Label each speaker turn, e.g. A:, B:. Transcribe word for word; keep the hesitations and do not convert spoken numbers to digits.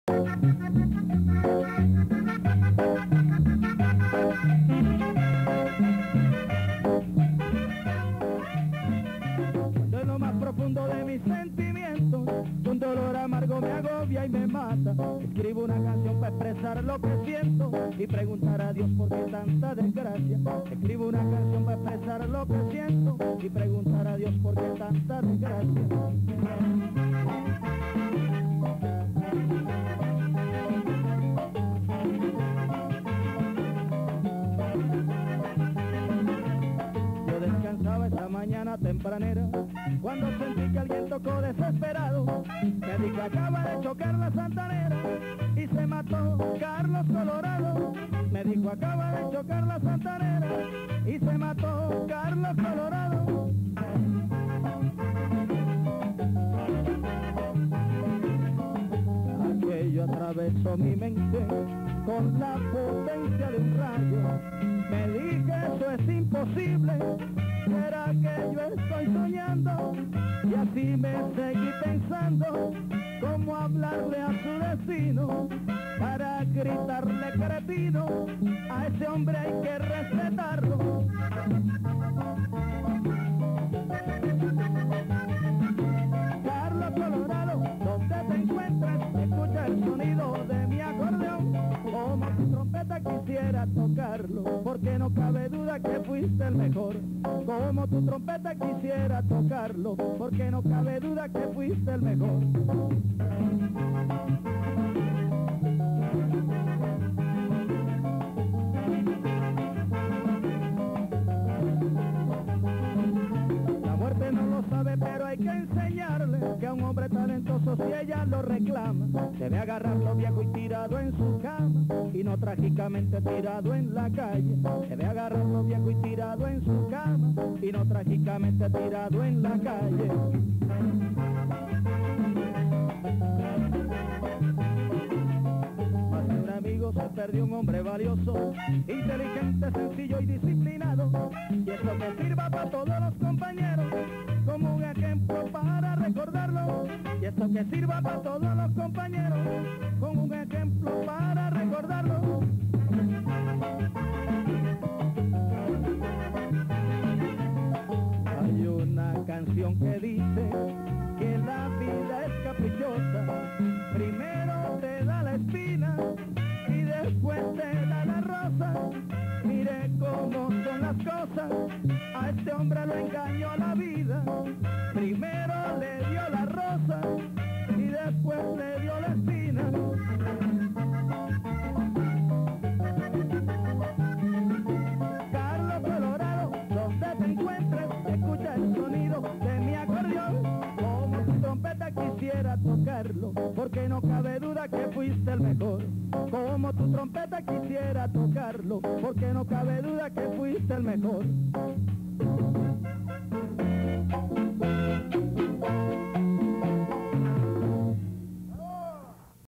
A: De lo más profundo de mis sentimientos, un dolor amargo me agobia y me mata. Escribo una canción para expresar lo que siento y preguntar a Dios por qué tanta desgracia. Escribo una canción para expresar lo que siento y preguntar a Dios por qué tanta desgracia. Descansaba esta mañana tempranera cuando sentí que alguien tocó desesperado. Me dijo acaba de chocar la Santanera y se mató Carlos Colorado. Me dijo acaba de chocar la Santanera y se mató Carlos Colorado. Aquello atravesó mi mente con la potencia de un rayo. Me dije eso es imposible, ¿será que yo estoy soñando? Y así me seguí pensando cómo hablarle a su destino para gritarle cretino. A ese hombre hay que respetarlo. Carlos Colorado, ¿dónde te encuentras? Escucha el sonido de mi acordeón. Como tu trompeta quisiera tocarlo, porque no cabe duda que fuiste el mejor. Como tu trompeta quisiera tocarlo, porque no cabe duda que fuiste el mejor. La muerte no lo sabe, pero hay que enseñarle que a un hombre talentoso, si ella lo reclama, debe agarrarlo viejo y tirado en su cama, y no trágicamente tirado en la calle. Debe agarrarlo viejo y tirado en su cama, y no trágicamente tirado en la calle. Más de un amigo se perdió un hombre valioso, inteligente, sencillo y disciplinado, y eso que sirva para todos los compañeros como un ejemplo para recordarlo. Y esto que sirva para todos los compañeros como un ejemplo para recordarlo. Hay una canción que dice que la vida es caprichosa. Primero te da la espina y después te da la rosa. Mire cómo son las cosas, a este hombre lo engañó la vida. Primero le dio la rosa y después le dio la espina. Carlos Colorado, ¿dónde te encuentras? Escucha el sonido de mi acordeón. Como tu trompeta quisiera tocarlo, porque no cabe duda que fuiste el mejor. Como tu trompeta quisiera tocarlo, porque no cabe duda que fuiste el mejor.